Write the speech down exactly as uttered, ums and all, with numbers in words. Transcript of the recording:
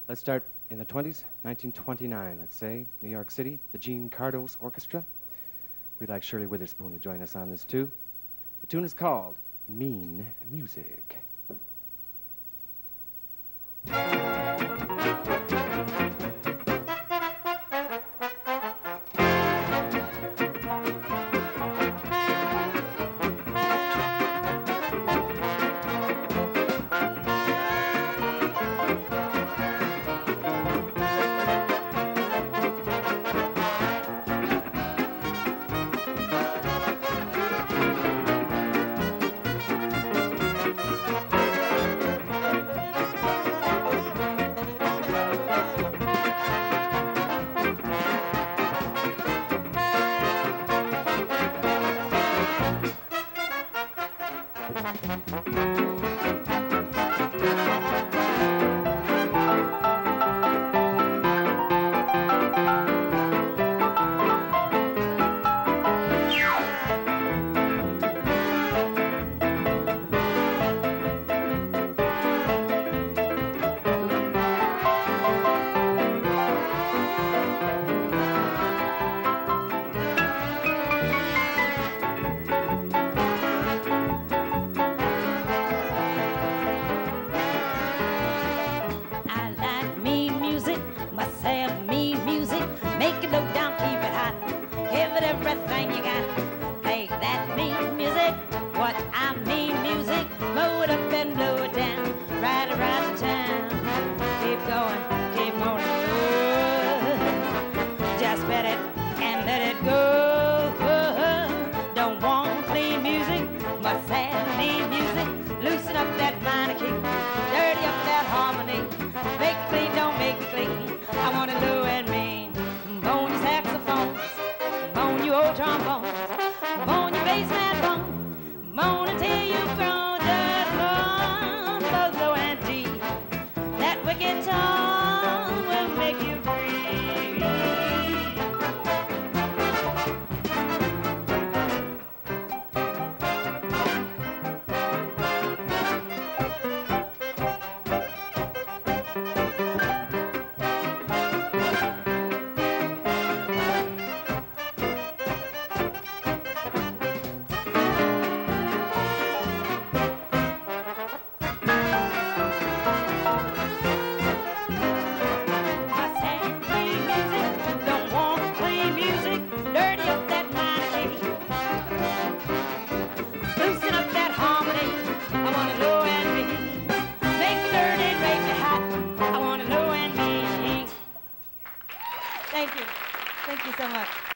Let's start in the twenties, nineteen twenty-nine, let's say, New York City, the Gene Kardos Orchestra. We'd like Shirley Witherspoon to join us on this, too. The tune is called Mean Music. Everything you got, play that mean music. What I mean music, blow it up and blow it down, right around the town. Keep going, keep on it, just bet it and let it go. Don't want clean music, must have mean music. Loosen up that minor key, dirty up that harmony. Make it clean, don't make it clean. I want it low and mean. Bone your saxophones, bone your old trombones, bone your bass bone, bone until you've grown just one, both low and deep. That wicked tone will make you breathe. Thank you. Thank you so much.